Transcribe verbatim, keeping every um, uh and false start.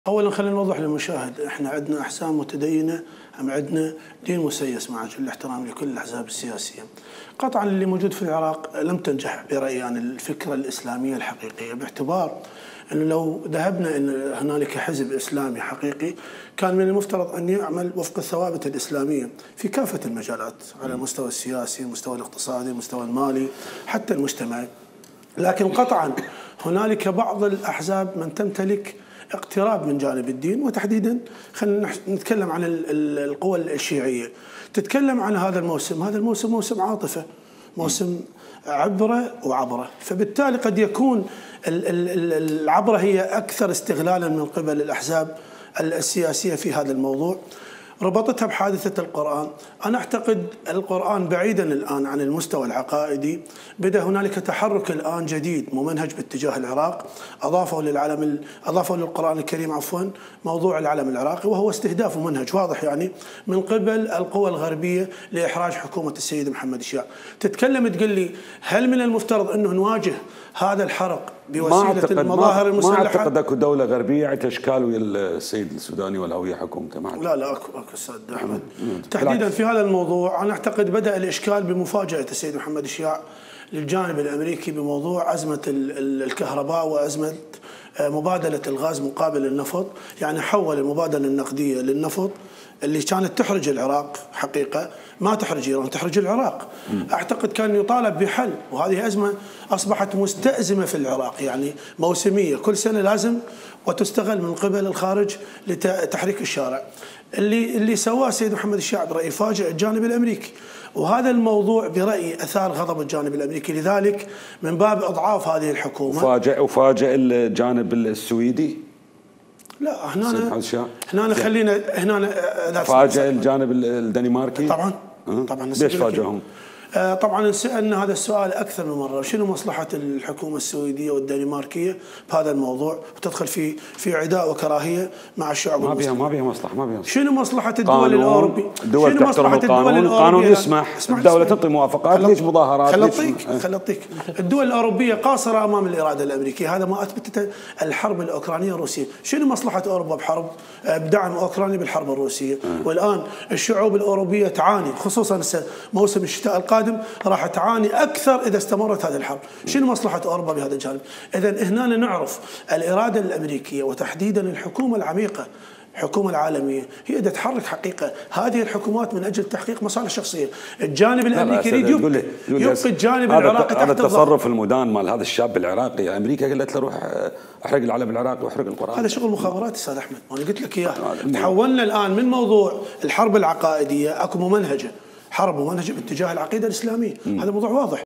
اولا خلينا نوضح للمشاهد، احنا عندنا احزاب متدينه ام عندنا دين مسيس، مع كل الاحترام لكل الاحزاب السياسيه. قطعا اللي موجود في العراق لم تنجح برايي يعني الفكره الاسلاميه الحقيقيه، باعتبار انه لو ذهبنا ان هنالك حزب اسلامي حقيقي كان من المفترض ان يعمل وفق الثوابت الاسلاميه في كافه المجالات، على المستوى السياسي، المستوى الاقتصادي، المستوى المالي، حتى المجتمعي. لكن قطعا هنالك بعض الاحزاب من تمتلك اقتراب من جانب الدين، وتحديدا خلينا نتكلم عن القوى الشيعيه. تتكلم عن هذا الموسم، هذا الموسم موسم عاطفه، موسم عبره وعبره، فبالتالي قد يكون العبره هي اكثر استغلالا من قبل الاحزاب السياسيه في هذا الموضوع. ربطتها بحادثة القرآن. أنا أعتقد القرآن بعيدا الآن عن المستوى العقائدي، بدأ هنالك تحرك الآن جديد ممنهج باتجاه العراق، أضافوا للعلم أضافوا للقرآن الكريم عفوا موضوع العلم العراقي، وهو استهداف منهج واضح يعني من قبل القوى الغربية لإحراج حكومة السيد محمد الشياع. تتكلم تقول لي هل من المفترض أنه نواجه هذا الحرق بوسيلة المظاهر المسلحة؟ ما أعتقد اكو دولة غربية عندها اشكال ويا السيد السوداني ولا ويا حكومته. ما لا لا اكو اكو استاذ احمد. تحديدا في هذا الموضوع انا اعتقد بدأ الاشكال بمفاجأة السيد محمد الشياع للجانب الامريكي بموضوع ازمة الكهرباء وازمة مبادلة الغاز مقابل النفط، يعني حول المبادلة النقدية للنفط اللي كانت تحرج العراق حقيقة، ما تحرج إيران، تحرج العراق. أعتقد كان يطالب بحل، وهذه أزمة أصبحت مستأزمة في العراق، يعني موسمية كل سنة لازم وتستغل من قبل الخارج لتحريك الشارع. اللي اللي سواه السيد محمد الشيع برأيي فاجئ الجانب الأمريكي، وهذا الموضوع برأيي أثار غضب الجانب الأمريكي، لذلك من باب إضعاف هذه الحكومة. وفاجئ وفاجئ الجانب السويدي. لا هنا هنا خلينا هنا فاجئ الجانب الدنماركي طبعا. طبعا ليش فاجئهم؟ طبعا سألنا هذا السؤال أكثر من مرة، شنو مصلحة الحكومة السويدية والدنماركية بهذا الموضوع، وتدخل في في عداء وكراهية مع الشعب ما بيها ما بيها مصلحة ما بيها. شنو مصلحة الدول الأوروبية؟ دول تحترم القانون، القانون يسمح، الدولة تعطي موافقات، ليش مظاهرات؟ خل أعطيك خل أعطيك الدول الأوروبية قاصرة أمام الإرادة الأمريكية، هذا ما أثبتته الحرب الأوكرانية الروسية. شنو مصلحة أوروبا بحرب بدعم أوكرانيا بالحرب الروسية؟ والآن الشعوب الأوروبية تعاني، خصوصا موسم الشتاء القادم راح تعاني اكثر اذا استمرت هذه الحرب. شنو مصلحه اوروبا بهذا الجانب؟ اذا هنا نعرف الاراده الامريكيه وتحديدا الحكومه العميقه، الحكومه العالميه هي بدها تحرك حقيقه هذه الحكومات من اجل تحقيق مصالح شخصيه. الجانب الامريكي يريد يبقي, يبقي الجانب العراقي تحت هذا التصرف المدان مال هذا الشاب العراقي. امريكا قالت له روح احرق العلم العراقي واحرق القران. هذا شغل مخابرات استاذ احمد، وانا قلت لك اياه. تحولنا الان من موضوع الحرب العقائديه، اكو ممنهجه حرب ممنهجه باتجاه العقيده الاسلاميه، هذا موضوع واضح.